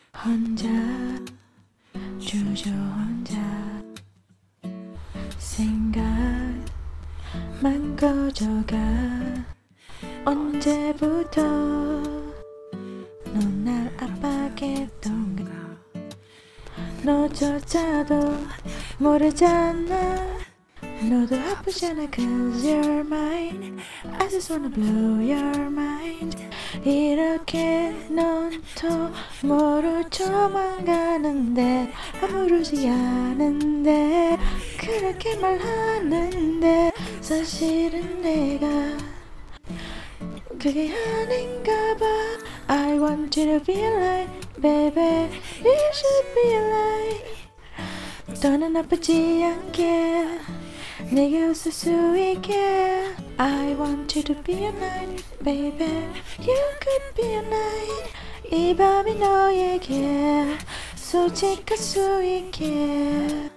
혼자 주저앉아 생각만 꺼져가. 언제부터 넌 날 아파게 했던가. 너조차도 모르잖아. 너도 아프잖아. Cause you're mine. I just wanna blow your mind. 이렇게 넌 모르죠만 가는데 아무렇지 않은데 그렇게 말하는데 사실은 내가 그게 아닌가 봐. I want you to be like baby. You should be like. 너는 아프지 않게 내게 웃을 수 있게. I want you to be a night baby. You could be a night. 이 밤이 너에게 솔직할 수 있게.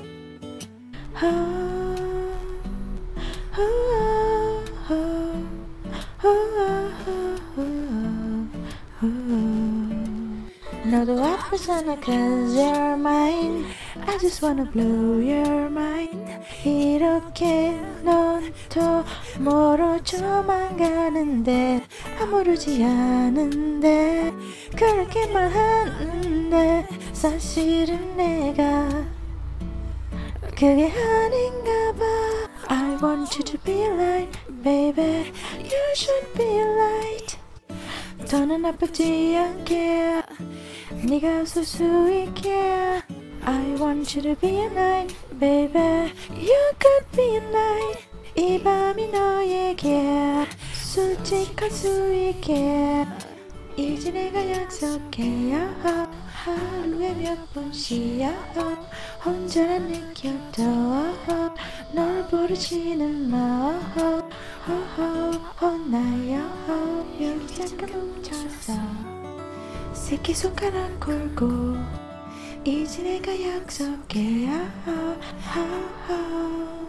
너도 아프잖아. Cause you're mine. I just wanna blow your mind. 이렇게 넌 또 멀어져만 가는데 아무렇지 않은데 그렇게 말하는데 사실은 내가 그게 아닌가 봐. I want you to be light baby. You should be light. 더는 아프지 않게 네가 웃을 수 있게. I want you to be a night baby. You could be a night. 이 밤이 너에게 솔직할 수 있게. 이제 내가 약속해요. 하루에 몇 번씩요. 혼자라 느껴도 널 부르지는 마. 혼나요. 여기 잠깐 멈춰서 새끼손가락 걸고 이제 내가 약속해요.